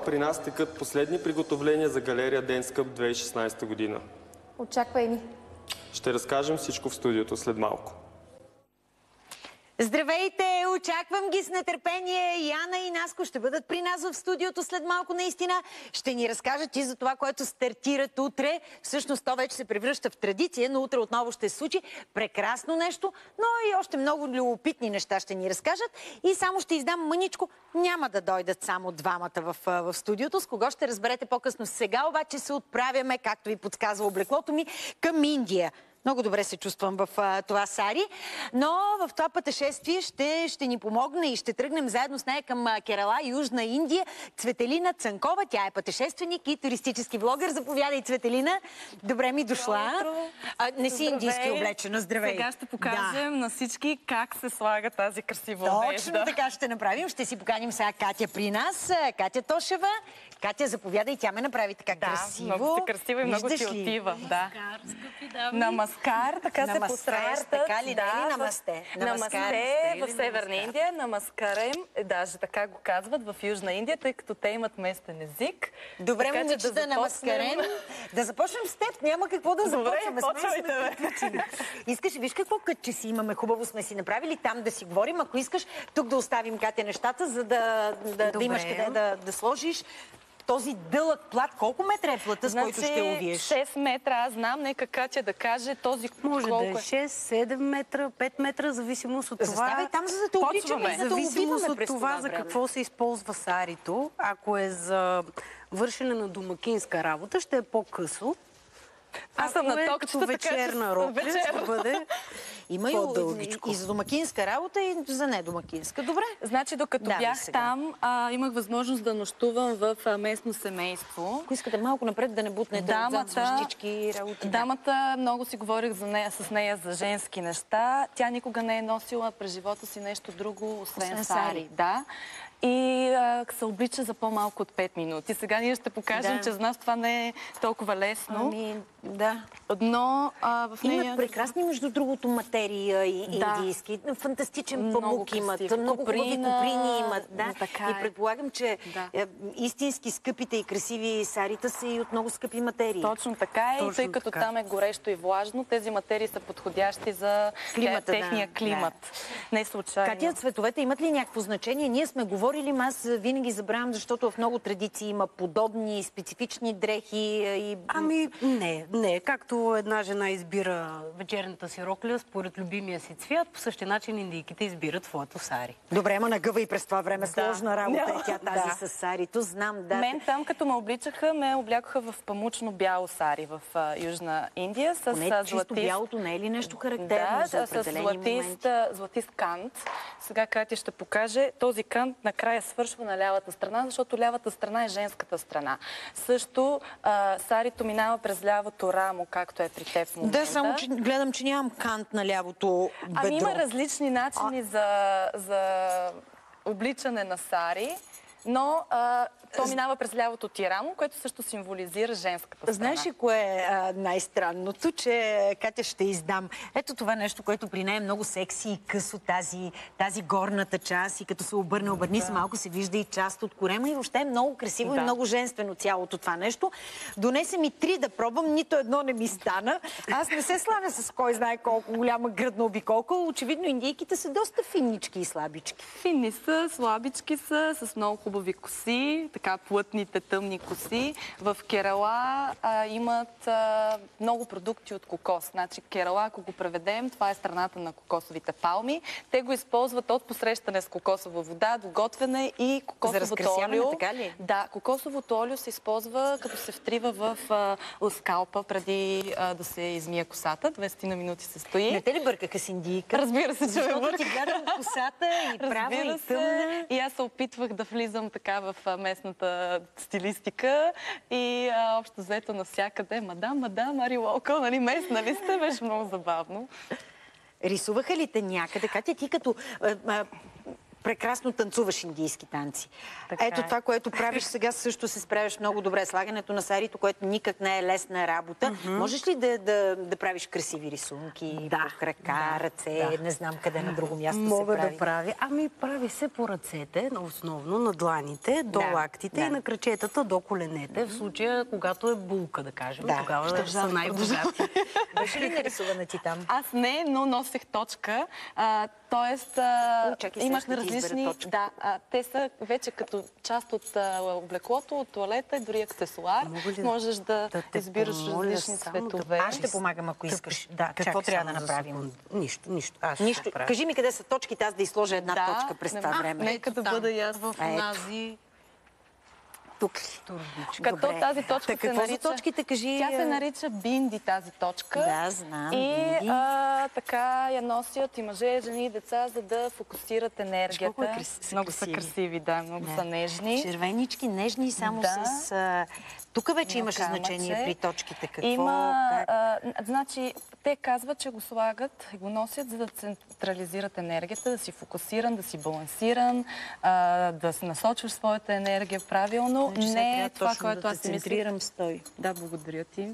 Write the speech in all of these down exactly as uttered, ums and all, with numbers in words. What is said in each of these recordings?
при нас текат последни приготовления за галерия Денскъп две хиляди и шестнадесета година. Очаквай ни. Ще разкажем всичко в студиото след малко. Здравейте! Очаквам ги с нетърпение. Яна и Наско ще бъдат при нас в студиото след малко наистина. Ще ни разкажат и за това, което стартират утре. Всъщност то вече се превръща в традиция, но утре отново ще се случи. Прекрасно нещо, но и още много любопитни неща ще ни разкажат. И само ще издам мъничко. Няма да дойдат само двамата в, в студиото, с кого ще разберете по-късно. Сега обаче се отправяме, както ви подсказва облеклото ми, към Индия. Много добре се чувствам в а, това сари, но в това пътешествие ще, ще ни помогне и ще тръгнем заедно с нея към а, Керала, Южна Индия. Цветелина Цанкова, тя е пътешественик и туристически влогър. Заповядай, Цветелина. Добре ми дошла. А, не си Здравей. Индийски облечена. Здравей. Сега ще покажем да. на всички как се слага тази красива одежда. Точно така ще направим. Ще си поканим сега Катя при нас. Катя Тошева. Катя, заповядай, тя ме направи така да, красиво. Много сте красива и много ти отива. Да. На маскар, така на се маскар, посрещат. Така ли, да, не ли намасте? Намасте в Северна Индия, намаскарем, даже така го казват в Южна Индия, тъй като те имат местен език. Добре, така, момичета, да намаскарем. Да започнем с теб, няма какво да започваме. Добре, почвайте, Искаш, виж какво кътче си имаме, хубаво сме си направили, там да си говорим. Ако искаш, тук да оставим, Катя, нещата, за да, да, да имаш къде да, да сложиш. Този дълъг плат, колко метра е плата, с значи, който ще увиеш? шест метра, аз знам, нека Катя да каже този може колко да е шест, седем метра, пет метра, зависимост от това. Заставай там, за да те обличаме, за да зависимост от това, това за какво се използва сарито. Ако е за вършене на домакинска работа, ще е по-късо. Аз съм на токчета, вечерна роля, ще бъде има и, и за домакинска работа, и за недомакинска. Добре. Значи, докато да, бях сега. там, а, имах възможност да нощувам в а, местно семейство. Ако искате малко напред да не бутнете дамата, отзад звъждички и работи. Дамата, много си говорих за нея, с нея за женски неща. Тя никога не е носила през живота си нещо друго, освен, освен сари. сари. Да. И а, се облича за по-малко от пет минути. Сега ние ще покажем, да. че за нас това не е толкова лесно. Ами, да. Но а, в нея... Имат прекрасни, между другото, материя и да. индийски. Фантастичен памук имат. Много хубави куприни имат. Да. Така и предполагам, че да. истински скъпите и красиви сарита са и от много скъпи материи. Точно така е. Точно и тъй като така. там е горещо и влажно, тези материи са подходящи за климата, техния да. климат. Да. Не случайно. Катя, цветовете имат ли някакво значение? Ние сме говорили, аз винаги забравям, защото в много традиции има подобни специфични дрехи и... Ами не, не. Както една жена избира вечерната си рокля според любимия си цвят, по същия начин индийките избират своето сари. Добре, ама нагъва и през това време да. сложна работа е тя тази да. с сарито. Знам, да. Мен там, като ме обличаха, ме облякоха в памучно-бяло сари в а, Южна Индия. С Поне златист... чисто бялото не е ли нещо характерно да, за определени с златист, златист кант. Сега Катя ще покаже. Този кант накрая свършва на лявата страна, защото лявата страна е женската страна. Също а, сарито минава през лявото рамо, както е при теб в момента. Да, само че гледам, че нямам кант на лявото бедро. Ами има различни начини а... за, за обличане на сари, но а, то минава през лявото ти рамо, което също символизира женската страна. Знаеш ли кое е най-странното? Че Катя ще издам. Ето това нещо, което при нея е много секси и късо, тази, тази горната част, и като се обърне, обърни да. се малко, се вижда и част от корема, и въобще е много красиво да. и много женствено цялото това нещо. Донесе ми три да пробвам, нито едно не ми стана. Аз не се славя с кой знае колко голяма гръдна обиколка. Очевидно индийките са доста финнички и слабички. Финни са, слабички са, с много хубави коси, така плътните тъмни коси. В Керала а, имат а, много продукти от кокос. Значи Керала, ако го преведем, това е страната на кокосовите палми. Те го използват от посрещане с кокосова вода до готвене и кокосовото олио. Така ли? Да, кокосовото олио се използва като се втрива в а, скалпа преди а, да се измие косата. двайсет на минути се стои. Не те ли бъркаха с индийка? Разбира се, че ме бърках. Защото ти гледам косата и права, и тъмна. И аз се опитвах да влизам така в местната стилистика и а, общо взето навсякъде. Мадам, мадам, Ари Локо, нали, местна ли сте? Беше много забавно. Рисуваха ли те някъде? Катя, ти като... А, а, прекрасно танцуваш индийски танци. Така Ето е. това, което правиш сега, също се справяш много добре. Слагането на сарито, което никак не е лесна работа. Mm-hmm. Можеш ли да, да, да правиш красиви рисунки? Да. По крака, Да. ръце, Да. не знам къде на друго място Мога се прави. да прави. Ами прави се по ръцете, основно на дланите, до Да, лактите да. и на крачетата до коленете. В случая, когато е булка, да кажем, Да. тогава Ще са най-богати. Беше ли нарисувана ти там? Аз не, но носех точка. А, тоест, а, О, чакай, имах сега ще ти избера различни... точка. Да, а, те са вече като част от а, облеклото, от туалета и дори аксесуар. Мога ли Можеш да, да те избираш помоля различни само да цветове. Аз ще помагам, ако искаш. Да, Какво чакай трябва само да за направим? секунда. Нищо, нищо. Аз ще Нищо. правя. Кажи ми къде са точките, аз да изложа една Да, точка през не- това а, време. нека да Там, бъда и аз. в Ето. онази Тук ли? турбичка. Като Добре. тази точка Та се какво нарича... за точките, кажи? Тя се а, нарича бинди, тази точка. Да, знам, И бинди. а, така я носят и мъже, жени и деца, за да фокусират енергията. колко е крас- са Много са красиви. красиви, да, много са нежни. Червенички, нежни, само Да. с... А... Тук вече Едно имаше камъче. значение при точките. Какво? Има, Как? а, значи, те казват, че го слагат и го носят, за да централизират енергията, да си фокусиран, да си балансиран, а, да се насочваш своята енергия правилно. Значи сега Не е трябва това, точно което да аз те си мислих. центрирам, стой. Да, благодаря ти.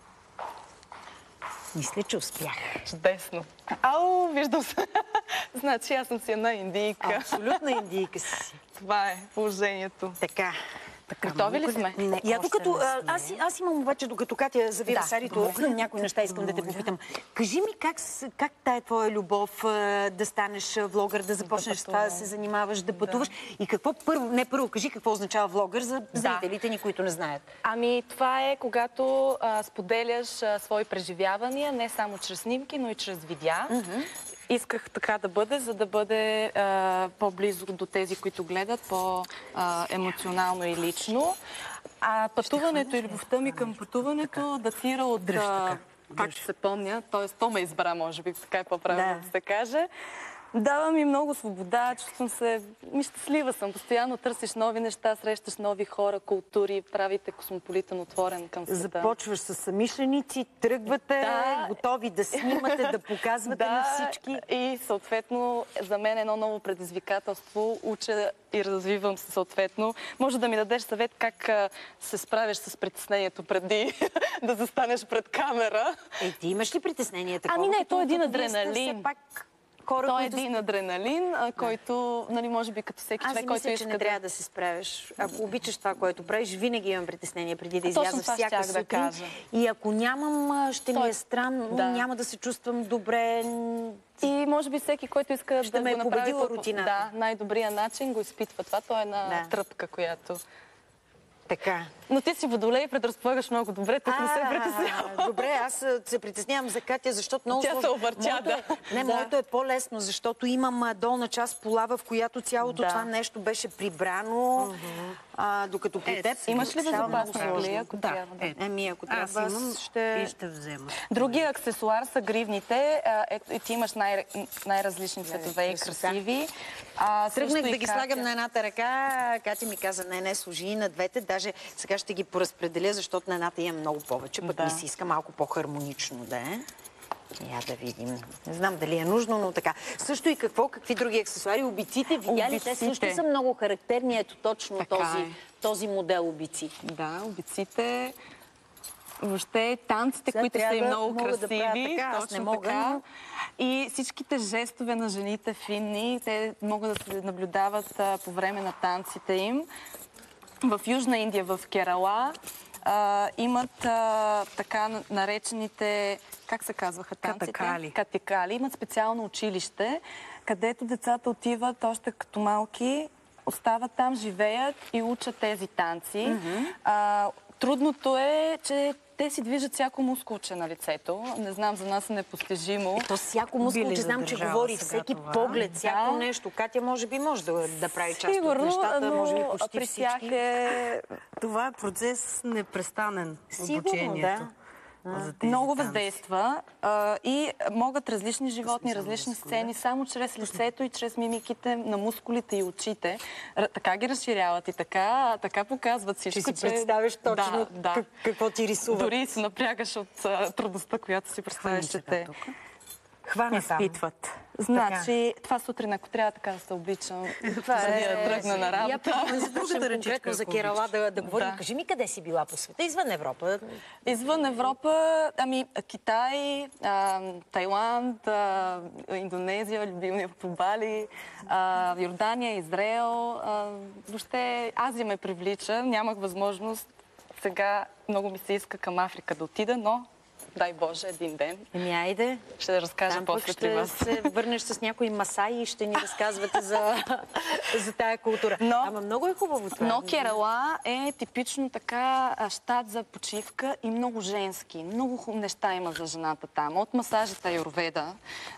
Мисля, че успях. Чудесно. Ау, виждам се. Значи аз съм си една индийка. Абсолютна индийка си. Това е положението. Така. Готови ли сме? Не, Я още докато, не а, сме. аз, аз имам обаче, докато Катя завира Да, сарито, някои неща искам да те попитам. Кажи ми как, с- как тая твоя любов а, да станеш а, влогър, да започнеш с това да пътувам. се занимаваш, да пътуваш и какво първо, не първо, кажи какво означава влогър за зрителите ни, които не знаят. Ами, това е когато а, споделяш а, свои преживявания, не само чрез снимки, но и чрез видеа. Исках така да бъде, за да бъде а, по-близо до тези, които гледат, по-емоционално и лично. А пътуването и любовта ми към пътуването датира от... Дръж а, така. Както се помня, т.е. то ме избра, може би, така е по-правилно Да. да се каже. Дава ми много свобода, чувствам се... Ми щастлива съм. Постоянно търсиш нови неща, срещаш нови хора, култури, правите космополитен, отворен към света. Започваш с самишленици, тръгвате, Да. готови да снимате, да показвате на всички. И съответно за мен едно ново предизвикателство. Уча и развивам се съответно. Може да ми дадеш съвет как а, се справиш с притеснението преди да застанеш пред камера. Е, ти имаш ли притеснение такова? Ами не, като- то е един като вие сте адреналин. все пак хора, Той е които... един адреналин, а, който, нали, може би като всеки Аз човек, си който мисля, че иска не да... трябва да се справяш. Ако обичаш това, което правиш, винаги имам притеснение преди да А, точно изляза това всяка щях да сутрин. кажа. И ако нямам, а, ще ми Той- е странно, да. няма да се чувствам добре. И може би всеки, който иска Ще да ме е го направи победила по- рутината. Да, най-добрия начин го изпитва това. То е една Да. тръпка, която... Така. Но ти си водолей и предразполагаш много добре, тук не се А, притеснявам. Добре, аз а, се притеснявам за Катя, защото много Тя се сложно. объртя, Моето е- да. Не, Да. моето е по-лесно, защото имам а, долна част полава, в която цялото Да. това нещо беше прибрано, а, докато при теб... Имаш ли става много безопасна сложно. глия, ако Да. трябва да... Е, Еми, ако аз трябва, имам аз ще... и ще взема. Другия аксесуар са гривните. А, Ето, и ти имаш най- най-различни цветове и красота. красиви. А, Тръгнах също да и ги Катя. слагам на едната ръка, Катя ми каза, не, не, сложи и на двете. Даже сега ще ги поразпределя, защото на едната имам много повече, пък Да. ми се иска малко по-хармонично да е. Я да видим. Не знам дали е нужно, но така. Също и какво, какви други аксесуари? Обиците, видя ли? Те Обиците. също са много характерни. Ето точно Така този, е. този модел обици. Да, обиците. Въобще танците, Сега които са трябва и да много мога да правя красиви. така, аз точно не мога, така. но- И всичките жестове на жените финни, те могат да се наблюдават а, по време на танците им. В Южна Индия, в Керала, а, имат а, така наречените, как се казваха танците? Катакали. Катакали. Имат специално училище, където децата отиват още като малки, остават там, живеят и учат тези танци. А, трудното е, че те си движат всяко мускулче на лицето. Не знам, за нас е непостижимо. То всяко Би мускулче, ли знам, че задържала говори сега всеки това? поглед, всяко Да. нещо. Катя може би може да, да прави част Сигурно, от нещата, но може би почти при всички. тях е Това е процес непрестанен. Сигурно, Обучението. да. За тези много танци. въздейства а, и могат различни животни, различни сцени, само чрез лицето и чрез мимиките на мускулите и очите. Р- така ги разширяват и така, така показват всичко. Ще си представиш точно да, да. как- какво ти рисуват. Дори се напрягаш от а, трудността, която си представяш, че те Хвана там. изпитват. Значи, това сутрин, ако трябва така да се обичам, това е да тръгна на работа. Другата конкретно за Керала да, да говорим. Да. Кажи ми къде си била по света, извън Европа? Извън Европа, ами Китай, а, Тайланд, а, Индонезия, любимия по Бали, а, Йордания, Израел. А, въобще Азия ме привлича. Нямах възможност. Сега много ми се иска към Африка да отида, но дай Боже, един ден. Еми, айде. Ще разкажа Там после пък при ще вас. се върнеш с някои масаи и ще ни разказвате за, за тая култура. Но, Ама много е хубаво това. Но Керала е типично така щат за почивка и много женски. Много хубави неща има за жената там. От масажите Аюрведа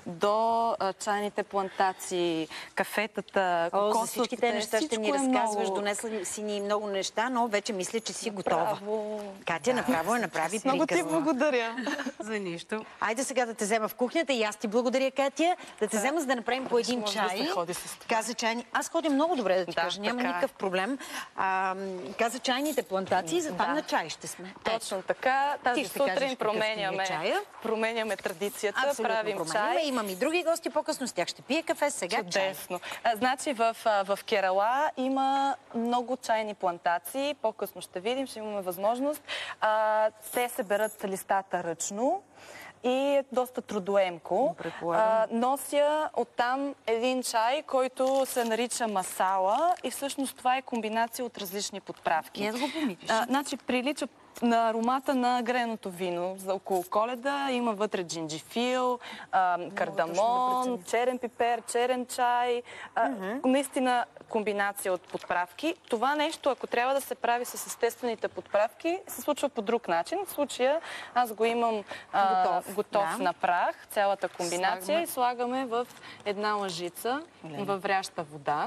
до а, чайните плантации, кафетата, О, кокосовите. за всички те неща ще ни е разказваш. много... Донесла си ни много неща, но вече мисля, че си готова. Право. Катя Да. направо я направи Много ти приказна. благодаря. За нищо. Айде сега да те взема в кухнята и аз ти благодаря, Катя. Да те взема, за да направим по един може да чай. се ходи с това. Каза чайни. Аз ходя много добре, да ти Да, кажа. Няма така е. никакъв проблем. А, каза чайните плантации, затова Да. на чай ще сме. Точно така. Тази Ти ще кажеш сутрин какъв ти е променяме, чая. променяме традицията, Абсолютно правим променяме. чай. Имам и други гости по-късно, с тях ще пие кафе, сега чай. Чудесно. А, значи в, а, в Керала има много чайни плантации. По-късно ще видим, ще имаме възможност. А, те се берат листата ръчно и е доста трудоемко. А, нося оттам един чай, който се нарича масала и всъщност това е комбинация от различни подправки. Я да го помитиш. А, значи прилича на аромата на греното вино. За около Коледа има вътре джинджифил, а, кардамон, да черен пипер, черен чай. А, наистина комбинация от подправки. Това нещо, ако трябва да се прави с естествените подправки, се случва по друг начин. В случая аз го имам а, Готов, готов да. на прах, цялата комбинация Слагаме. и слагаме в една лъжица във вряща вода.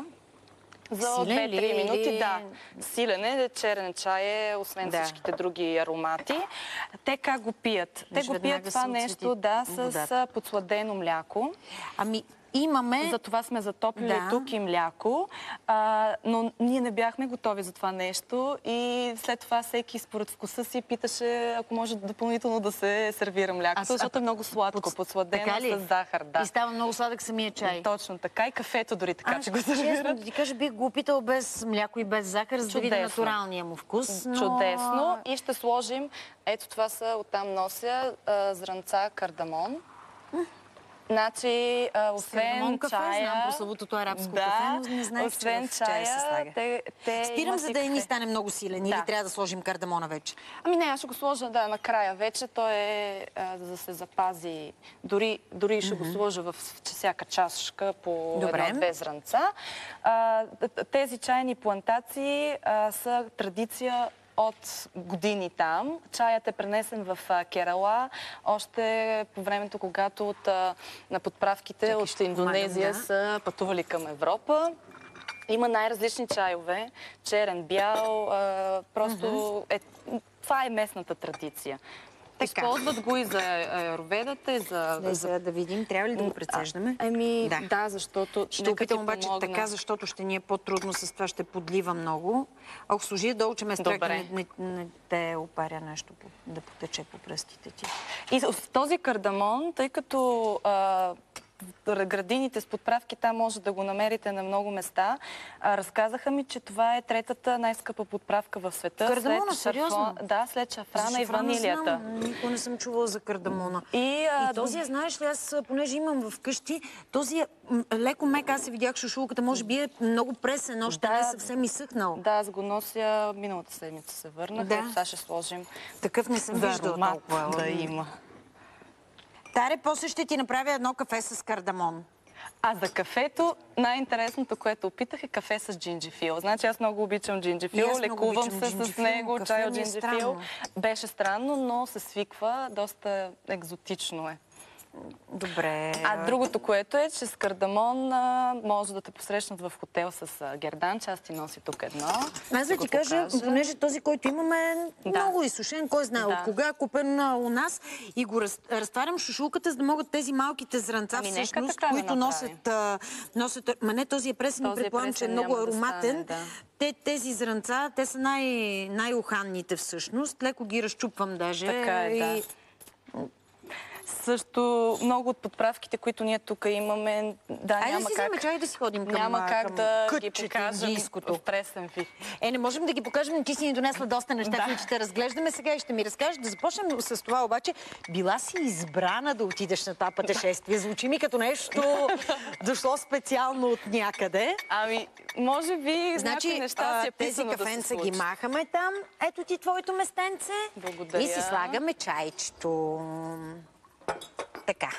За Силен две-три ли минути, или- да. Силен е, черен чай е, освен Да. всичките други аромати. Те как го пият? Те Виж, го веднага пият това се нещо, отсвети да, водата. с подсладено мляко. Ами, имаме... За това сме затоплили Да. тук и мляко, а, но ние не бяхме готови за това нещо и след това всеки според вкуса си питаше, ако може допълнително да се сервира млякото, Аз- защото е много сладко, Подс- подсладено така ли? с захар. Да. И става много сладък самия чай. Точно така и кафето дори така, Аз, че го честно сервират. да ти кажа, бих го опитал без мляко и без захар, за да видя Чудесно. натуралния му вкус. Но... Чудесно. И ще сложим, ето това са, оттам нося а, зранца кардамон. Значи, а, освен Кардамон кафе, чая... знам прословутото арабско да, кафе, но не знаех, освен че в чая се слага. те, те Спирам, имат за и да ни кафе. стане много силен. Или Да. трябва да сложим кардамона вече? Ами не, аз ще го сложа да, накрая вече. Той е а, за да се запази. Дори, дори ще го сложа в всяка чашка по Добре. едно-две зранца. А, тези чайни плантации а, са традиция от години там. Чаят е пренесен в а, Керала, още по времето, когато от, а, на подправките Чакай, от ще Индонезия помагам, да. са пътували към Европа. Има най-различни чайове, черен, бял, а, просто е, това е местната традиция. Така. Използват го и за аюрведата, и за... Да, сега да видим. Трябва ли да го прецеждаме? Ами, Да. да, да защото... Ще нека опитам ти обаче помогна. така, защото ще ни е по-трудно с това, ще подлива много. Ако служи долу, че ме страх да Добре. не, не, не те опаря нещо по- да потече по пръстите ти. И с този кардамон, тъй като а, градините с подправки там може да го намерите на много места, а, разказаха ми, че това е третата най-скъпа подправка в света. Кардамона, след сериозно? шафран- Да, след шафрана За и шафрана ванилията. знам, никога не съм чувала за кардамона. И, а, И този, знаеш ли, аз понеже имам вкъщи, този е м, леко мек, аз се видях шушулката, може би е много пресен, още Да. не е съвсем изсъхнал. Да, аз го нося миналата седмица се върнах. Да. Ето сега ще сложим Такъв не съм за виждала аромат толкова. да има. Таре, после ще ти направя едно кафе с кардамон. А за кафето, най-интересното, което опитах е кафе с джинджифил. Значи аз много обичам И джинджифил, аз много лекувам обичам се с джинджифил, него, кафе чай от ми е джинджифил. странно. Беше странно, но се свиква, доста екзотично е. Добре. А другото, което е, че с кардамон а, може да те посрещнат в хотел с а, герданче. Аз ти носи тук едно. Аз да го ти кажа, покажа. понеже този, който имаме е Да. много изсушен, кой знае Да. от кога, купен а, у нас и го раз, разтварям шушулката, за да могат тези малките зранца, Ами, нека всъщност, така да които направим. носят, а, носят... Ма не, този е пресен и Този е предполагам, че е пресен, много няма да ароматен. стане, да. Те, тези зранца, те са най, най-уханните всъщност. Леко ги разчупвам даже. Така е, да. и... Също много от подправките, които ние тук имаме, да, Айде няма да си как, вземе чай да си ходим към, няма как към да ги кътчето покажем индийското. в пресен вид. Е, не можем да ги покажем, но ти си ни донесла доста неща, Да. които ще разглеждаме сега и ще ми разкажеш. Да започнем с това обаче. Била си избрана да отидеш на това пътешествие. Звучи ми като нещо дошло специално от някъде. Ами, може би Значи, някои неща а, си е тези писано да се кафенца ги случат. махаме там. Ето ти твоето местенце. Благодаря. И си слагаме чайчето. Така.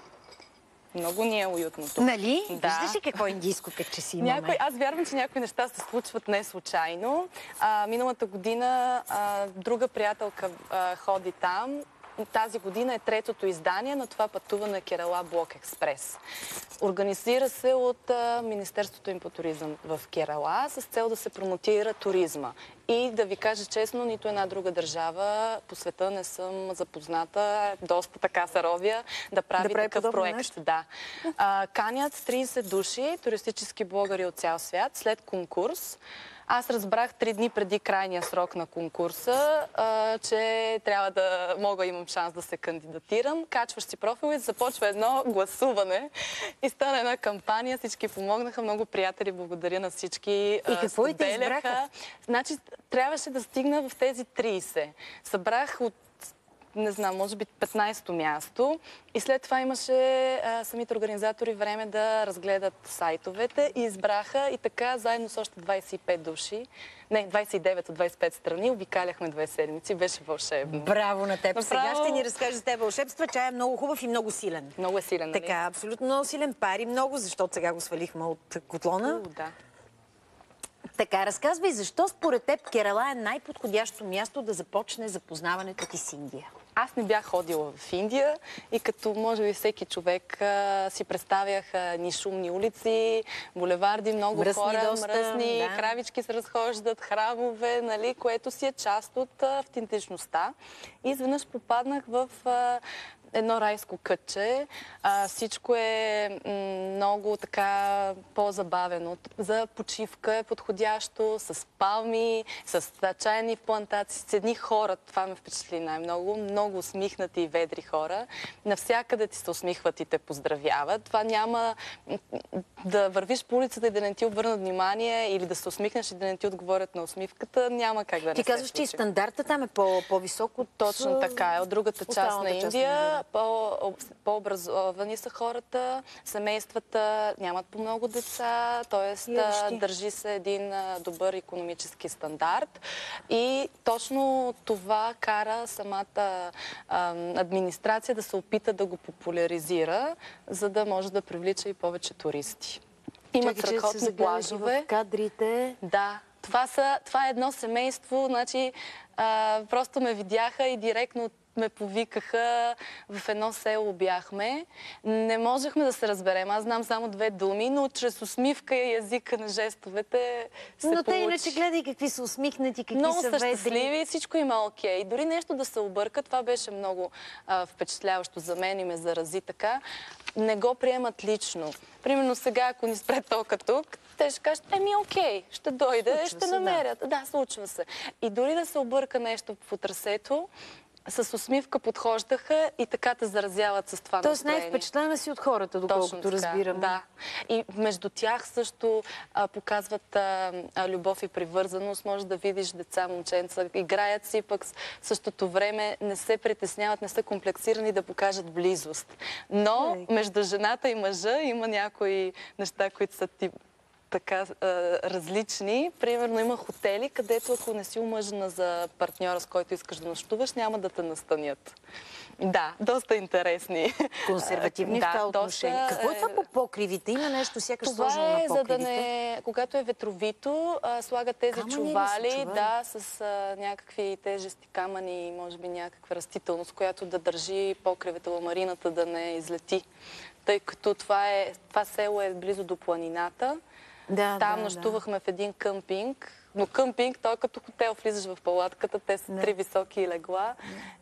Много ни е уютно тук. Нали? Да. Виждаш ли какво индийско кътче си имаме? Някой, аз вярвам, че някои неща се случват не случайно. А, миналата година а, друга приятелка а, ходи там. Тази година е третото издание на това пътуване Керала Блок Експрес. Организира се от а, Министерството им по туризъм в Керала с цел да се промотира туризма. И да ви кажа честно, нито една друга държава по света не съм запозната, доста така се ровя, да прави, Да прави такъв подобно проект. нещо. Да. А, канят трийсет души, туристически блогъри от цял свят, след конкурс. Аз разбрах три дни преди крайния срок на конкурса, а, че трябва да мога, имам шанс да се кандидатирам. Качваш си профил и започва едно гласуване. И стана една кампания, всички помогнаха, много приятели, благодаря на всички. И какво и те избраха? Значи, трябваше да стигна в тези трийсет. Събрах от не знам, може би петнайсето място. И след това имаше а, самите организатори време да разгледат сайтовете и избраха и така заедно с още двайсет и пет души, не, двайсет и девет от двайсет и пет страни, обикаляхме две седмици. Беше вълшебно. Браво на теб. Направо... Сега ще ни разкажеш за теб вълшебства. Чай е много хубав и много силен. Много е силен, нали? Така, абсолютно много силен. Пари много, защото сега го свалихме от котлона. У, да. Така, разказвай защо според теб Керала е най-подходящо място да започне запознаването ти с Индия. Аз не бях ходила в Индия и като може би всеки човек а, си представях а, ни шумни улици, булеварди, много Мръсни хора, доста, мръсни, да. кравички се разхождат, храмове, нали, което си е част от а, автентичността. И изведнъж попаднах в а, едно райско кътче. А, всичко е м, много така по-забавено. За почивка е подходящо, с палми, с а, чайни плантации, с едни хора. Това ме впечатли най-много. Много усмихнати и ведри хора. Навсякъде ти се усмихват и те поздравяват. Това няма м, да вървиш по улицата и да не ти обърнат внимание или да се усмихнеш и да не ти отговорят на усмивката. Няма как да не Ти се казваш, че и случи. стандарта там е по- по-висок от... Точно така е. От другата част останалата на част на Индия Индия. по- по-образовани са хората, семействата нямат по много деца, т.е. Ящи. държи се един а, добър икономически стандарт. И точно това кара самата а, администрация да се опита да го популяризира, за да може да привлича и повече туристи. Имат Чакай, че се страхотни загледаш и плажове. в кадрите. Да, това, са, това е едно семейство, значи а, просто ме видяха и директно ме повикаха, в едно село бяхме. Не можехме да се разберем. Аз знам само две думи, но чрез усмивка и езика на жестовете се Но те получи. иначе гледай какви са усмихнати, какви Много са са ведри. щастливи, всичко има окей. Дори нещо да се обърка, това беше много а, впечатляващо за мен и ме зарази така. Не го приемат лично. Примерно сега, ако ни спре тока тук, те ще кажат, еми окей, ще дойде, Случва ще се, намерят. Да. да, случва се. И дори да се обърка нещо в трасето, с усмивка подхождаха и така те заразяват с това Тоест настроение. най-впечатлена си от хората, доколкото разбирам. Да. И между тях също а, показват а, а, любов и привързаност. Може да видиш деца, момченца, играят си, пък в същото време не се притесняват, не са комплексирани да покажат близост. Но Ей. между жената и мъжа има някои неща, които са ти така а, различни. Примерно има хотели, където ако не си омъжена за партньора, с който искаш да нощуваш, няма да те настанят. Да, доста интересни. Консервативни в това доста, отношение. Какво е това по покривите? Има нещо сякаш сложено Това на е, за да покривите. не... Когато е ветровито, а, слагат тези Камъни ли са чували, чували? да, с а, някакви тежести камъни и може би някаква растителност, която да държи покривата, ламарината да не излети. Тъй като това, е, това село е близо до планината. Да, Там да, нощувахме в един къмпинг. Но къмпинг, той е като хотел, влизаш в палатката, те са Да. три високи легла.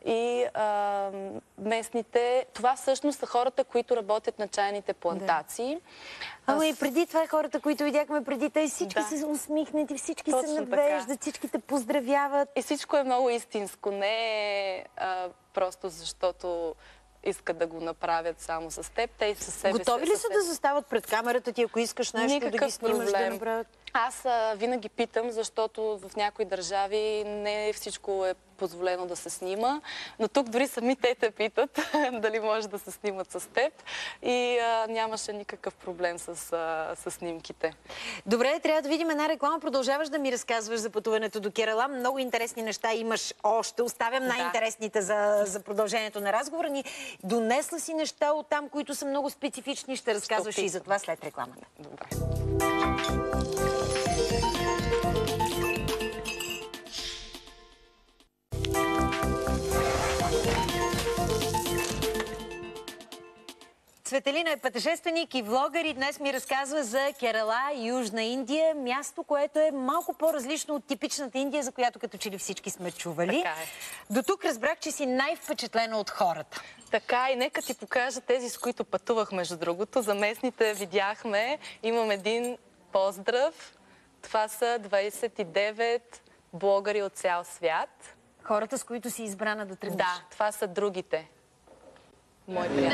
И а, местните... Това всъщност са хората, които работят на чайните плантации. Ама Аз- и преди това хората, които видяхме преди, те всички Да. са усмихнати, всички се Точно надвеждат, така. всички те поздравяват. И всичко е много истинско. Не е а, просто защото искат да го направят само с теб. Те и със себе Готови ли са да застават пред камерата ти, ако искаш нещо Никакъв да ги снимаш, проблем. да направят? Аз а, винаги питам, защото в някои държави не всичко е позволено да се снима, но тук дори сами те те питат дали може да се снимат с теб и а, нямаше никакъв проблем с, а, с снимките. Добре, трябва да видим една реклама. Продължаваш да ми разказваш за пътуването до Керала. Много интересни неща имаш още. Оставям Да. най-интересните за, за продължението на разговора ни. Донесла си неща от там, които са много специфични. Ще разказваш Ще и за това след рекламата. Добре. Цветелина е пътешественик и влогър и днес ми разказва за Керала, Южна Индия. Място, което е малко по-различно от типичната Индия, за която като че ли всички сме чували. Така е. До тук разбрах, че си най-впечатлена от хората. Така и нека ти покажа тези, с които пътувах, между другото. За местните видяхме. Имам един поздрав. Това са двадесет и девет блогъри от цял свят. Хората, с които си избрана да тръгнеш. Да, това са другите. Мои приятели.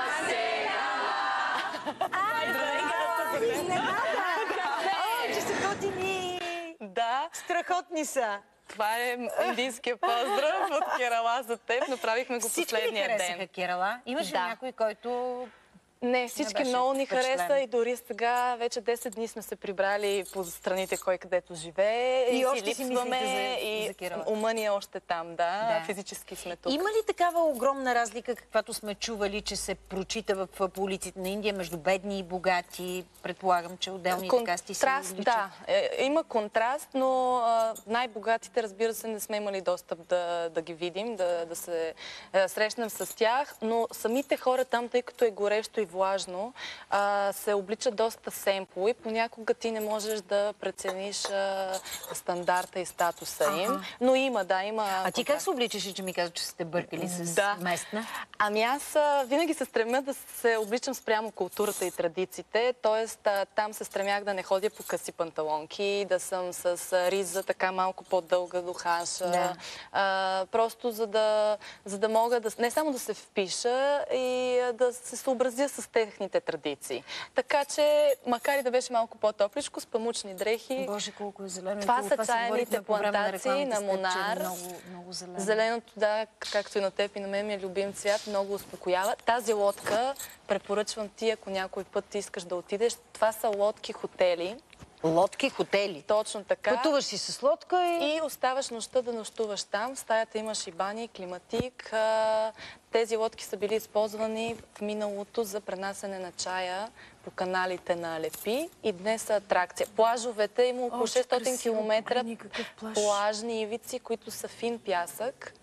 Че са готини! Да, Страхотни са! това е индийския поздрав от Керала за теб. Направихме го Всички ли последния харесаха ден. Керала? Имаш ли Да. някой, който... Не, всички беше много ни впечатлен. хареса и дори сега вече десет дни сме се прибрали по страните, кой където живее. И И, още си си липсваме мислите за- и за Керала. ума ни е още там, да. Да. Физически сме тук. Има ли такава огромна разлика, каквато сме чували, че се прочита в по улиците на Индия между бедни и богати? Предполагам, че отделните касти се Контраст, личат. да. Е, има контраст, но а, най-богатите, разбира се, не сме имали достъп да, да ги видим, да, да се а, срещнем с тях, но самите хора там, тъй като е горещо и влажно, а, се обличат доста семпло и понякога ти не можеш да прецениш а, стандарта и статуса им. Аха. Но има, да, има. А ти как контраст. се обличаш, че ми каза, че сте бъркали с Да. местна? Ами аз а, винаги се стремя да се обличам спрямо културата и традициите, т.е. там се стремях да не ходя по къси панталонки, да съм с а, риза така малко по-дълга до хаша, Да. а, просто за да, за да мога да, не само да се впиша и а, да се съобразя с техните традиции. Така че, макар и да беше малко по-топличко, с памучни дрехи, Боже, колко е зелено. Това И са си чайните говорихме по време плантации рекламата на с теб, че е Монар. Много, много зелено. зеленото, да, както и на теб и на мен, ми е любим цвят, много успокоява. Тази лодка, препоръчвам ти, ако някой път ти искаш да отидеш, това са лодки-хотели. Лодки, хотели. Точно така. Пътуваш си с лодка и... И оставаш нощта да нощуваш там. В стаята имаш и бани, климатик. А, Тези лодки са били използвани в миналото за пренасене на чая по каналите на Алепи и днес са атракция. Плажовете има около О, че шестстотин красиво, километра погледни какъв плаж. плажни ивици, които са фин пясък.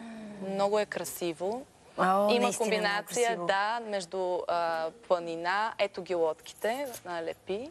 Много е красиво. О, Има наистина много комбинация, красиво. да, между а, планина, ето ги лодките на Алепи.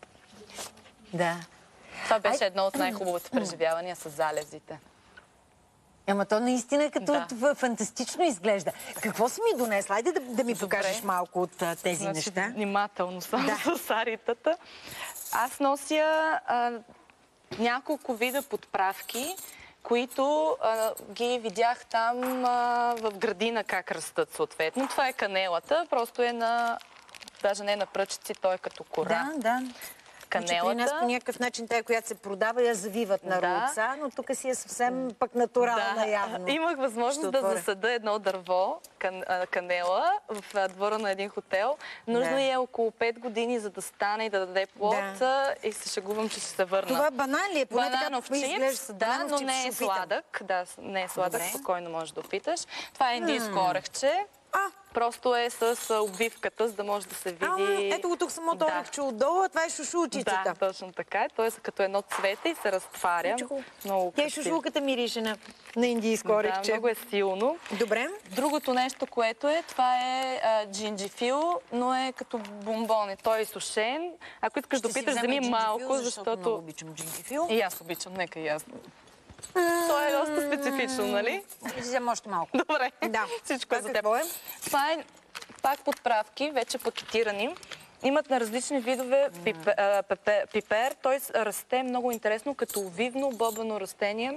Да. Това беше едно от най-хубавите преживявания с залезите. Ама то наистина като Да. да. фантастично изглежда. Какво си ми донесла? Айде да, да ми Добре. покажеш малко от а, тези Значи, неща. внимателно само Да. с аритата. Аз нося а, няколко вида подправки, които а, ги видях там а, в градина как растат съответно. Това е канелата, просто е на... Даже не на пръчици, той е като кора. Да, да. Значи, при нас Канелата. по някакъв начин тая, която се продава, я завиват на Да. руца, но тук си е съвсем пък натурална явно. Имах възможност Ще да отворя. засада едно дърво, кан, а, канела, в а, двора на един хотел. Нужно Да. е около пет години, за да стане и да даде плод. Да. а, И се шегувам, че ще се върна. Това банан ли е? Поне Бананов така изглежда. чипс, да, Бананов но чипс, не ще е опитам. сладък. Да, не е сладък, Добре. спокойно можеш да опиташ. Това е индийско орехче. А, Просто е с а, обвивката, за да може да се види... а, ето го тук самото Да. орехче отдолу, а това е шушулчицата. Да, точно така. Той е като едно цвете и се разтваря. Чухо. Много Тя и красиво. шушулката мирише на, на индийско Да, орехче. много е силно. Добре. Другото нещо, което е, това е а, джинджифил, но е като бомбоне. Той е сушен. Ако искаш да Ще си опиташ, взема вземи джинджифил, малко, защото много защото... обичам джинджифил. И аз обичам, нека и аз. То е доста специфично, нали? Ще си взема още малко. Добре. Да. Всичко е Това за теб. какво е? Това е пак подправки, вече пакетирани. Имат на различни видове пипер, а, пепе- пипер. Той с- расте много интересно като овивно бобено растение.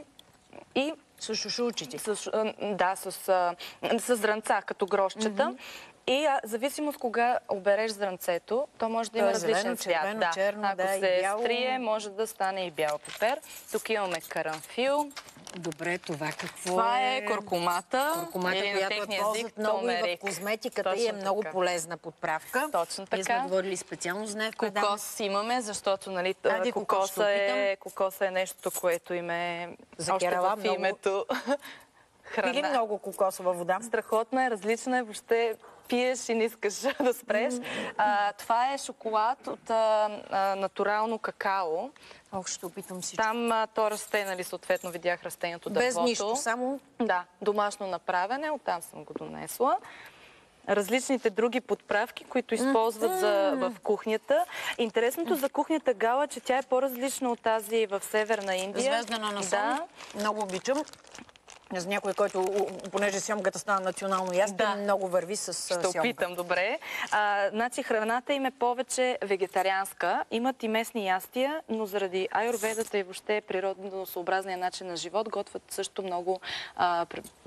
И С шушулчици. с, а, да, с, а, с зранца, като грошчета. Mm-hmm. И а, зависимост кога обереш зранцето, то може да има То е различен зелено, цвят. червено, Да. черно, Ако да, и се бяло. стрие, може да стане и бял пипер. Тук имаме карамфил. Добре, това какво Това е? е куркумата. Куркумата, или на която я техния ползват език много и в томерик. козметиката и е Точно много така. полезна подправка. Точно Ние сме така. говорили специално за нея в предаването. Кокос имаме, защото нали, Айде, кокос ще кокоса, е, опитам. кокоса е нещо, което им е За още Керала в много- името. Храна. Пили много кокосова вода. Страхотна е, различна е, въобще пиеш и не искаш да спреш. А, това е шоколад от а, а, натурално какао. Ох, ще опитам всичко. Там а, то расте, нали, съответно видях растението Без дървото. нищо, само... Да, домашно направене, оттам съм го донесла. Различните други подправки, които използват за, в кухнята. Интересното за кухнята Гала, че тя е по-различна от тази в Северна Индия. Звездана на сон. Да. Много обичам. За някой, който, понеже сьомката стана национално ястие, Да. много върви с Ще сьомка. опитам, добре. А, значи храната им е повече вегетарианска. Имат и местни ястия, но заради аюрведата и въобще природно-съобразния начин на живот готвят също много а,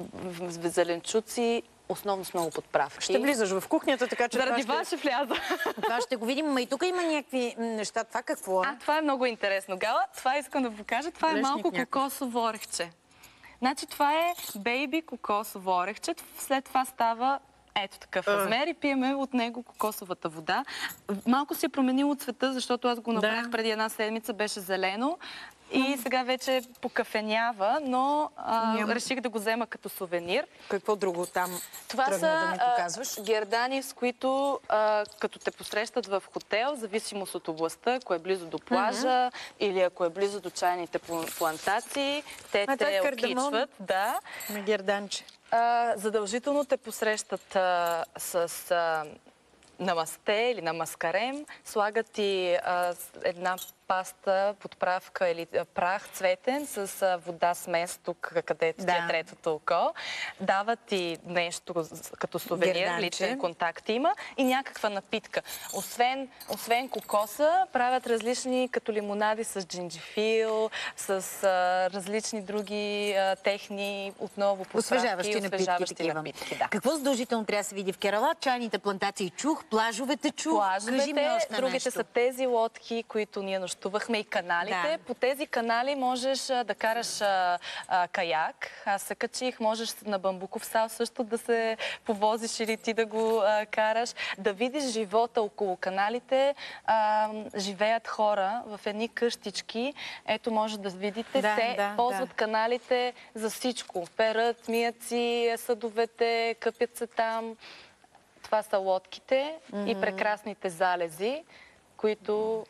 зеленчуци, основно с много подправки. Ще влизаш в кухнята, така че Заради това, вас ще вляза. ще... това ще го видим. Ма и тук има някакви м, неща. Това какво е? А, това е много интересно, Гала. Това искам да покажа. Това е Лешник малко някакъв. кокосово орехче. Значи това е бейби кокосово орехче. След това става ето такъв размер и пиеме от него кокосовата вода. Малко се е променило цвета, защото аз го направих Да. преди една седмица, беше зелено. И сега вече покафенява, но а, Няма. реших да го взема като сувенир. Какво друго там Това тръгна са да ми а, показваш? гердани, с които а, като те посрещат в хотел, в зависимост от областта, ако е близо до плажа или ако е близо до чайните пл- плантации, те А, това е те кардамон. окичват. Да. На герданче. А, задължително те посрещат а, с а, намасте или намаскарем, слагат и а, с- една паста, подправка или а, прах цветен с а, вода смес, тук където Да. ти е третото око. Дават ти нещо с- като сувенир, Герданче. личен контакт има и някаква напитка. Освен, освен кокоса, правят различни като лимонади с джинджифил, с а, различни други а, техни, отново подправки. Освежаващи напитки освежаващи такива. напитки, да. Какво задължително трябва да се види в Керала? Чайните плантации чух, плажовете чух. Кажи ми Плажовете, още другите нещо. са тези лодки, които ние нощувахме и каналите. Да. По тези канали можеш а, да караш а, а, каяк. Аз се качих, можеш на бамбуков сал също да се повозиш или ти да го а, караш. Да видиш живота около каналите. А, живеят хора в едни къщички. Ето може да видите. Да, Те да, ползват да. каналите за всичко. Перат, мият си съдовете, къпят се там. Това са лодките и прекрасните залези, които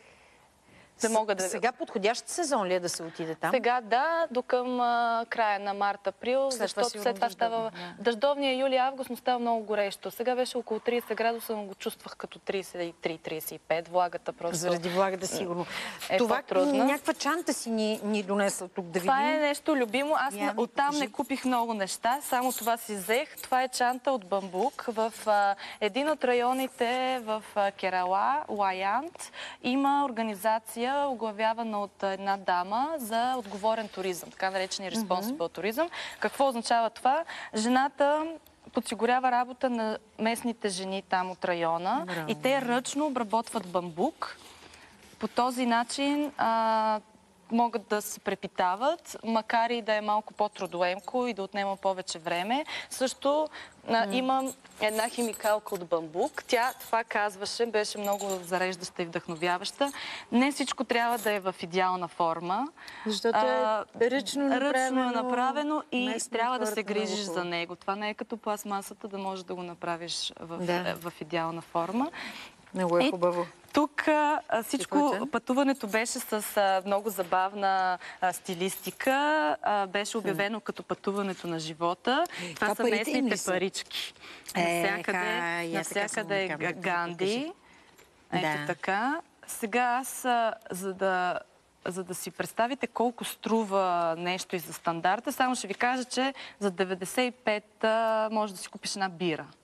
да могат да... Сега подходящ сезон ли е да се отиде там? Сега да, до към а, края на март-април, След това защото сигурно след това дъждовно, става... да. Дъждовния юли-август, но става много горещо. Сега беше около трийсет градуса, но го чувствах като трийсет и три трийсет и пет. Влагата просто... Заради влагата сигурно. е Това по-трудна. някаква чанта си ни, ни донесла тук да Това видим. е нещо любимо. Аз Я ми оттам покажи. не купих много неща, само това си взех. Това е чанта от бамбук. В а, един от районите в а, Керала, Лаянт, има организация, оглавявана от една дама за отговорен туризъм, така наречения responsible туризъм. Какво означава това? Жената подсигурява работа на местните жени там от района Браво. и те ръчно обработват бамбук. По този начин а, могат да се препитават, макар и да е малко по-трудоемко и да отнема повече време. Също а, имам една химикалка от бамбук. Тя това казваше, беше много зареждаща и вдъхновяваща. Не всичко трябва да е в идеална форма. Защото е ръчно направено, ръчно е направено и местно трябва да хората се грижиш много за него. Това не е като пластмасата, да можеш да го направиш в, Да. в идеална форма. Много е И хубаво. Тук а, всичко, Какво е? пътуването беше с а, много забавна а, стилистика. А, беше обявено като пътуването на живота. Това това са парите им ли местните са? парички. Е, Навсякъде, ха, и аз така съм навсякъде е викам, да, Ганди. покажи. Ето Да. така. Сега аз, а, за да за да си представите колко струва нещо и за стандарта, само ще ви кажа, че за деветдесет и пет а, може да си купиш една бира.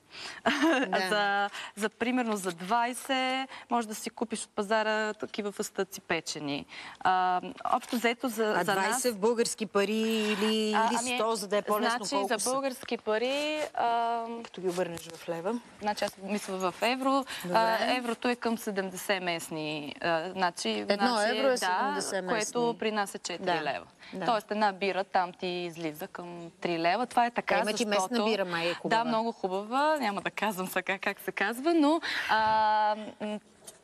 Да. за, за примерно за двайсет може да си купиш от пазара такива фъстъци печени. А, общо взето за, А за нас... двайсет в български пари или, А, или ами, сто, за да е по-лесно значи, колко за са? български пари... А, Като ги обърнеш в лева. значи аз мисля в евро. А, еврото е към седемдесет местни. А, значи, Едно значи, евро е да, седемдесет местни. което при нас е четири Да. лева. Да. Тоест една бира там ти излиза към три лева. Това е така, Те имат и защото... местна бира, май е хубава. Да, много хубава. Няма да казвам сега как се казва, но а, м,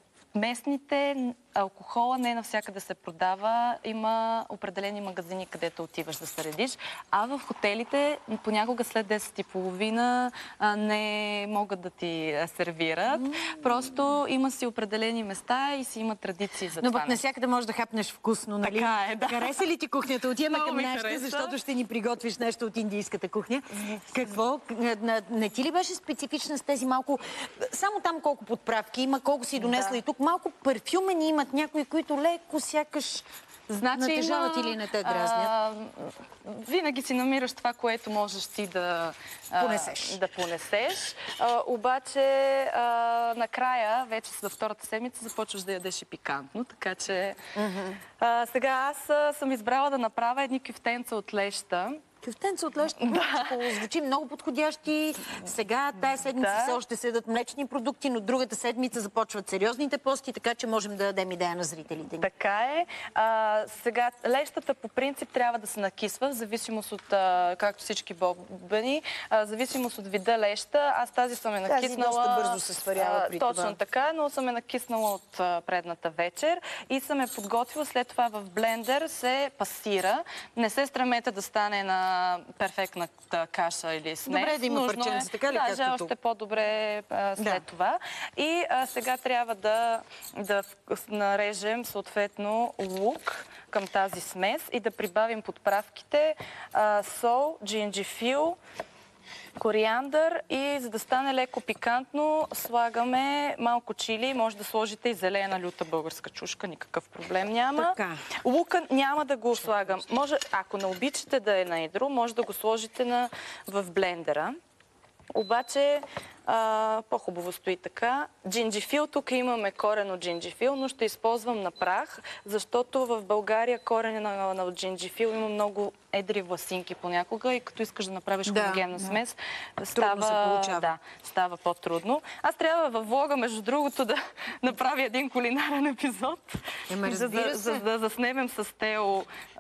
местните алкохола не навсякъде се продава. Има определени магазини, където отиваш да се редиш. А в хотелите понякога след десет и половина а, не могат да ти а, сервират. Просто има си определени места и си има традиции за Но това. пък навсякъде можеш да хапнеш вкусно, нали? Така е, да. Хареса ли ти кухнята? Отиваме Много към ми нашата, хареса. защото ще ни приготвиш нещо от индийската кухня. Какво? Не, не ти ли беше специфична с тези малко... Само там колко подправки има, колко си донесла Да. и тук. Малко парфюмени имат някои, които леко сякаш... Значи натежават има, или не те дразнят? а, винаги си намираш това, което можеш ти да а, Понесеш. Да понесеш. А, обаче а, накрая, вече във втората седмица, започваш да ядеш и пикантно. Така че а, сега аз а, съм избрала да направя едни кюфтенца от леща. Кюфтенца от лещ, звучи много подходящи. Сега, тая седмица Да. все още се ядат млечни продукти, но другата седмица започват сериозните пости, така че можем да дадем идея на зрителите ни. Така е. А, сега, лещата по принцип трябва да се накисва, в зависимост от, а, както всички бобени, а, в зависимост от вида леща. Аз тази съм е Тази накиснала... доста бързо се сварява при точно това. така, но съм е накиснала от а, предната вечер и съм е подготвила. След това в блендер се пасира. Не се стремете да стане на перфектната каша или смес. Добре да има Нужно парченца, така ли, Даже както тук? още по-добре а, след Да. това. И а, сега трябва да, да в- нарежем съответно лук към тази смес и да прибавим подправките а, сол, джинджифил, кориандър и за да стане леко пикантно слагаме малко чили. Може да сложите и зелена люта българска чушка, никакъв проблем няма. Така. Лука няма да го слагам. Може, ако не обичате да е на едро, може да го сложите на, в блендера. Обаче а, по-хубаво стои така. Джинджифил, тук имаме корен от джинджифил, но ще използвам на прах, защото в България корен на, на джинджифил има много едри власинки понякога и като искаш да направиш Да, хомогенна да. смес, се става, получава. да, става по-трудно. Аз трябва във влога, между другото, да направя един кулинарен епизод, Ема, за, разбира да, се. за да заснемем с Тео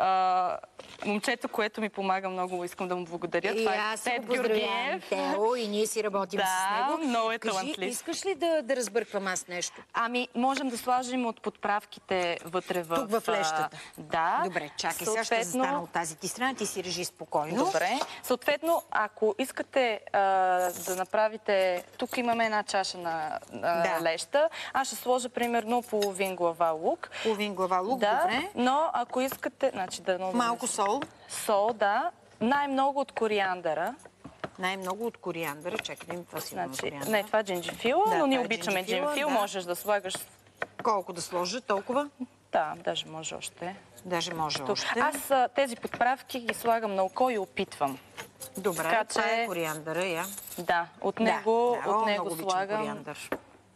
а, момчето, което ми помага много, искам да му благодаря. И Това е аз Тед го поздравявам, Георгиев. Тео, и ние си работим Да, с него. много е Кажи, талантлив. искаш ли да, да разбърквам аз нещо? Ами, можем да сложим от подправките вътре в... Тук в лещата? а, Да. Добре, чакай, сега ще Съответно- застана от тази ти страна, ти си режи спокойно. Добре. Съответно, ако искате а, да направите... Тук имаме една чаша на, на Да. леща. Аз ще сложа примерно половин глава лук. Половин глава лук, Да, добре. но ако искате... Значи, да, много Малко сол. сол, да. Най-много от кориандъра. Най-много от кориандъра. Чакай да им това си Значи, кориандър. не, това е джинджифила, Да, но ние това е обичаме джинджифила, джинджифил. да. Можеш да слагаш... Колко да сложа? Толкова? Да, даже може още. Даже може Тук. още. Аз а, тези подправки ги слагам на око и опитвам. Добре, така това че- е кориандъра, я. Да, от него, да, о, от него много обичам слагам. кориандър.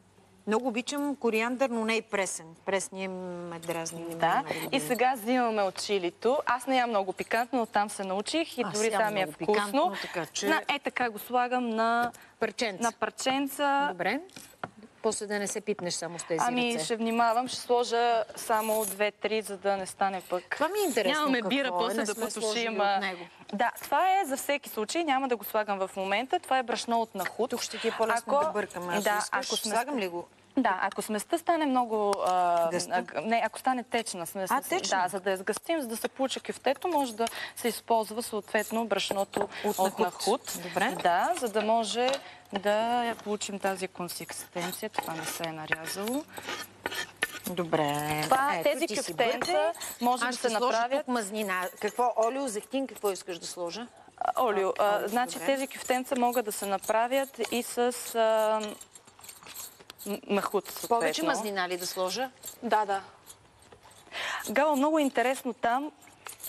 Много обичам кориандър, но не и пресен. Пресния ме дразни. не Да. ме И сега взимаме от чилито. Аз не ям много пикантно, но там се научих и Аз дори ям там е много вкусно. пикантно, така че- На, е така го слагам на, Парченца. на парченца. Добре. После да не се пипнеш само с тези Ами ръце. ще внимавам, ще сложа само две-три, за да не стане пък. Това ми е интересно. Нямаме какво бира, е, после не да сме потушим. сложили а, от него. Да, това е за всеки случай, няма да го слагам в момента. Това е брашно от нахут. Тук ще ти е по-лесно Ако- да бъркаме. Ако да, искаш, ако сме... слагам ли го? Да, ако сместа стане много... А, Гъста? а, не, ако стане течна сместа. А, течна? Да, за да я сгъстим, за да се получи кюфтето, може да се използва съответно брашното от, от нахут. нахут. Добре. Да, за да може да я получим тази консистенция. Това не се е нарязало. Добре. Това, Ето, тези ти си кюфтенца бъркай. може Аз да се ще сложа направят... тук мазнина. Какво? Олио, зехтин, какво искаш да сложа? А, Олио, а, Олио, значи добре. тези кюфтенца могат да се направят и с а, м- нахут. съответно. Повече мазнина ли да сложа? Да, да. Гала, много интересно там.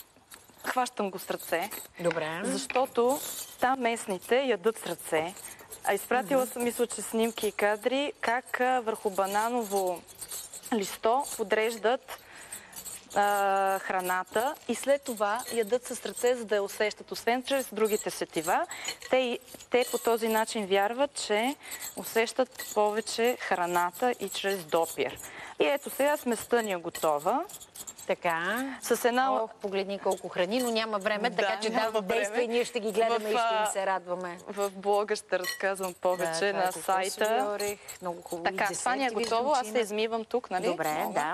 Хващам го с ръце, Добре. защото там местните ядат с ръце. А изпратила съм, мисля, че снимки и кадри, как а, върху бананово листо подреждат а, храната и след това ядат с ръце, за да я усещат, освен чрез другите сетива. Те, те по този начин вярват, че усещат повече храната и чрез допир. И ето сега сместа ни е готова. Така. С една... Ох, погледни колко храни, но няма време, Да, така че няма да, действа и ние ще ги гледаме В, и ще им а, се радваме. В блога ще разказвам повече Да, на това е сайта. кокосови орех, много хубаво. Така, И това ни е десерти готово. виждам, Аз че се има. измивам тук, нали? Добре, Мога. да.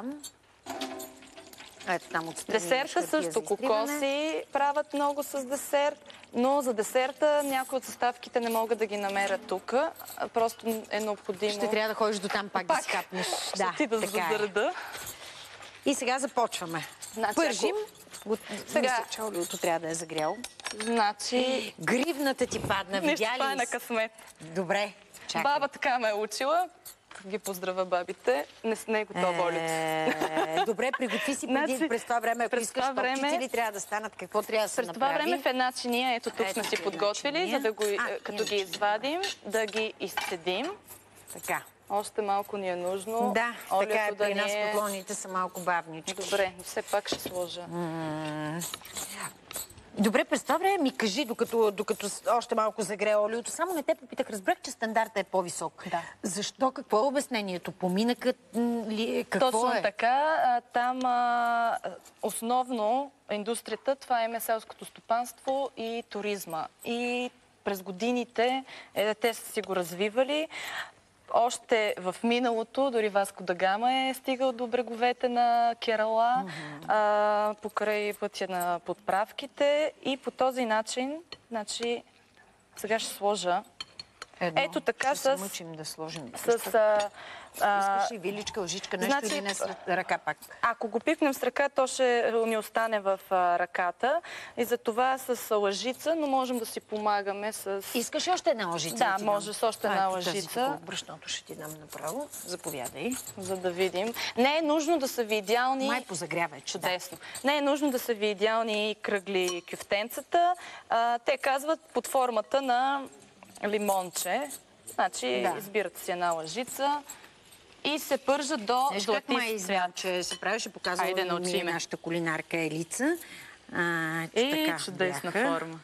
Ето там отстрани. Десерта хартия също за изтриване. кокоси правят много с десерт, но за десерта някои от съставките не могат да ги намерят тук. Просто е необходимо. Ще трябва да ходиш до там пак, Пак. да скапнеш. Ще Да, ти да така е. зареда. И сега започваме. Значи, Пържим. Го- Сега- Мисля, че олиото трябва да е загрял. Значи, Гривната ти падна, нещо видя това е ли? на късмет. Добре, чакай. Баба така ме е учила. Ги поздравя бабите. Не, не е готова олиото. Е, добре, приготви си преди, Значи, през това време, ако през искаш това време- топчици ли трябва да станат, какво трябва да се През това направи? време в една чиния, ето тук Ето сме си в една подготвили, чиния. за да го, А, е, като имаме ги извадим, да ги изцедим. Така. Още малко ни е нужно. Да, Олиото така е, да при ни нас е... поклоните са малко бавнички. Добре, но все пак ще сложа. Добре, през това време ми кажи, докато, докато с- още малко загрее олиото, само не те попитах, разбрах, че стандартът е по-висок. Да. Защо? Какво е обяснението? Поминъкът ли е? Какво Точно е? така. А, Там а, основно индустрията, това е селското стопанство и туризма. И през годините е, те са си го развивали. Още в миналото, дори Васко да Гама е стигал до бреговете на Керала, а, покрай пътя на подправките. И по този начин, значи, сега ще сложа Едно. ето така Ще се с- мъчим да сложим. с... А, а, Искаш ли виличка, лъжичка, нещо значи, или не с ръка пак? ако го пипнем с ръка, то ще ни остане в а, ръката. И за това с лъжица, но можем да си помагаме с... Искаш ли още една лъжица? Да, ти може дам? с още една А, ето тази лъжица. тук, брашното ще ти дам направо. Заповядай. За да видим. Не е нужно да са ви идеални... Май позагрявай. Чудесно. Не е нужно да са ви идеални кръгли кюфтенцата. А, те казват под формата на лимонче. Значи Да. избирате си една лъжица и се пържат до Знаеш как май златист знам, цвят. че се прави, ще показва Айде, ми научи ме. нашата кулинарка Елица. А, че И така чудесна бяха. форма.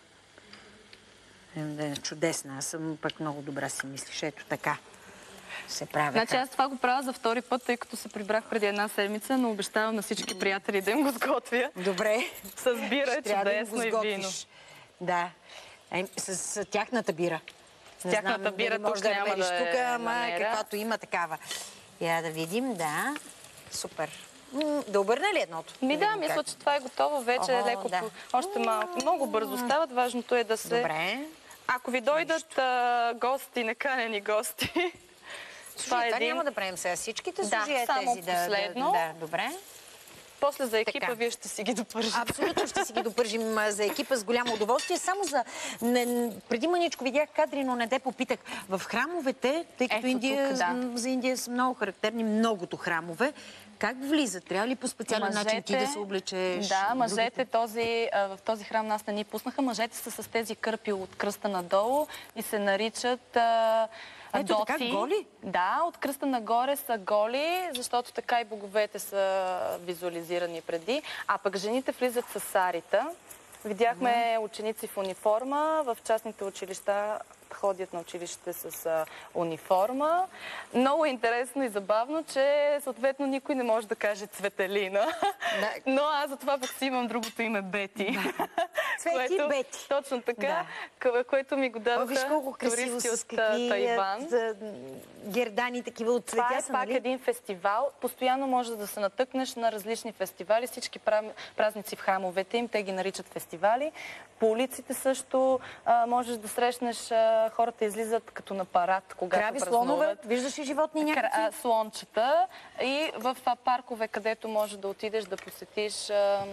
Е, да, е чудесна. Аз съм пък много добра си мислиш. Ето така се прави. Значи аз това го правя за втори път, тъй като се прибрах преди една седмица, но обещавам на всички приятели да им го сготвя. Добре. С бира е Трябва да им го чудесно и вино. сготвиш. Да. Е, с, с тяхната бира. С тяхната знам бира дали можеш тук да няма намериш да тук, я ама намеря. каквато има такава. Я да видим, да. Супер. М, Да обърна ли едното? Ми да, видим мисля, как. че това е готово вече. Охо, леко, да. по- още малко. Много бързо стават. Важното е да се... Добре. Ако ви дойдат а, гости, неканени гости, Слушай, това е това един... няма да правим сега всичките. Да, Служи е само тези да, последно. Да, да, добре. После за екипа Така. вие ще си ги допържите. Абсолютно ще си ги допържим а, за екипа с голямо удоволствие. Само за... Не, преди мъничко видях кадри, но не те попитах. В храмовете, тъй като Ето Индия, тук, да. м, за Индия са много характерни многото храмове, как влизат? Трябва ли по специален начин ти да се облечеш? Да, мъжете Другите? този, а, в този храм нас не ни пуснаха. Мъжете са с тези кърпи от кръста надолу и се наричат а, Ето доци. така, голи? Да, от кръста нагоре са голи, защото така и боговете са визуализирани преди. А пък жените влизат с сарита. Видяхме ученици в униформа, в частните училища ходят на училище с а, униформа. Много интересно и забавно, че съответно никой не може да каже Цветелина. Да. Но аз за това пък си имам другото име Бети. Цвети и Бети. Точно така, Да. кое- което ми го О, виж дадоха колко красиво туристи с от а, какви Тайван. а, гердани такива от цветя Това е са, пак нали? един фестивал. Постоянно можеш да се натъкнеш на различни фестивали. Всички прам- празници в храмовете им, те ги наричат фестивали. По улиците също а, можеш да срещнеш, а, хората излизат като на парад, когато Крави, празнуват. слонове, виждаш ли животни някакви? Кра- а, слончета и в а, паркове, където можеш да отидеш да посетиш, а,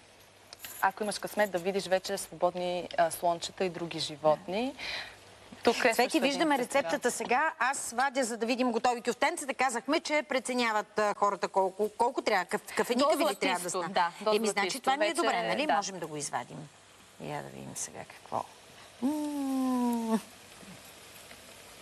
ако имаш късмет, да видиш вече свободни а, слончета и други животни. Тук е Цвети, също един виждаме фестивал. рецептата сега. Аз вадя, за да видим готови кюфтенцата. Казахме, че преценяват а, хората колко, колко трябва. Каф, кафеникави ли трябва да златисто, стане? да, до Еми, значи златисто. това ми е Вече, добре, нали? да. Можем да го извадим. Я да видим сега какво. М.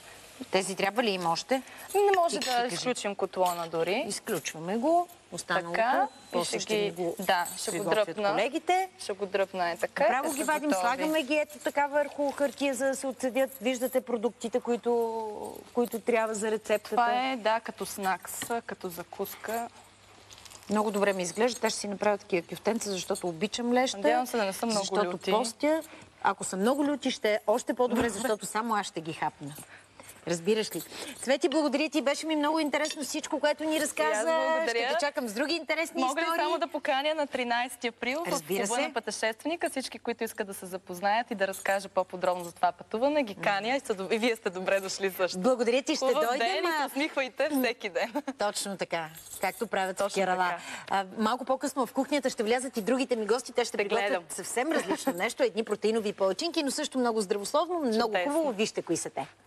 Тези трябва ли им още? Не може Ти да кажи. изключим котлона дори. Изключваме го. Останалото. Така, и После ще ги... го Да, ще го приготвят дръпна. колегите. Ще го дръпна е така. Право те ги са вадим, готови. слагаме ги ето така върху хартия, за да се отседят. Виждате продуктите, които, които трябва за рецептата. Това е, да, като снакс, като закуска. Много добре ми изглежда. Те ще си направя такива кюфтенца, защото обичам леща. Надявам се да не са много защото люти. постя. Ако са много люти, ще е още по-добре, защото само аз ще ги хапна. Разбираш ли? Цвети, благодаря ти. Беше ми много интересно всичко, което ни разказа. И аз благодаря. Ще те чакам с други интересни Мога ли истории. само да поканя на тринайсети април в Разбира Клуба се. на пътешественика? Всички, които искат да се запознаят и да разкажа по-подробно за това пътуване, ги каня и, са, и вие сте добре дошли също. Благодаря ти, ще Хубав дойдем. ден и се а- усмихвайте всеки ден. Точно така, както правят в Точно Керала. така. А, малко по-късно в кухнята ще влязат и другите ми гости. Те ще Ще гледам. приготвят съвсем различно нещо. Едни протеинови палачинки, но също много здравословно, много Чудесно. хубаво. Вижте кои са те.